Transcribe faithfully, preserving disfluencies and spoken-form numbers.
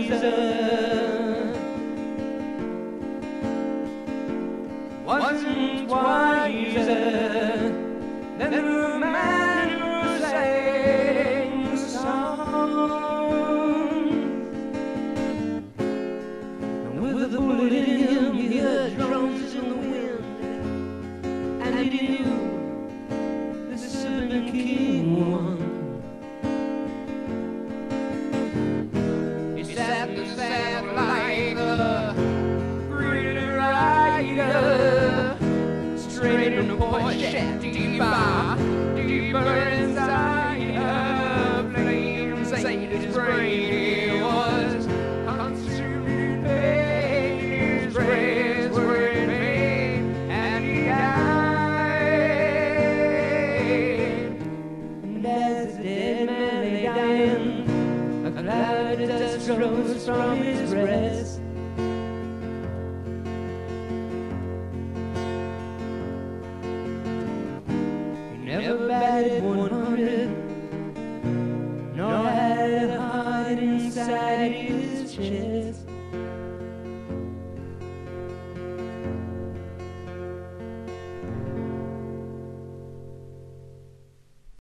wiser. Wasn't wiser than the man who sang the song. And with a bullet in him, he heard drums in the wind, and he knew the Serpent King won. He sat the sand like a pretty rider, straight in the boy's shaft, deeper, deeper inside her. Flames ate his brain. He was consuming pain. His prayers were in vain, and he died. And as the dead man lay dying, a cloud of dust rose from his breast. Never batted one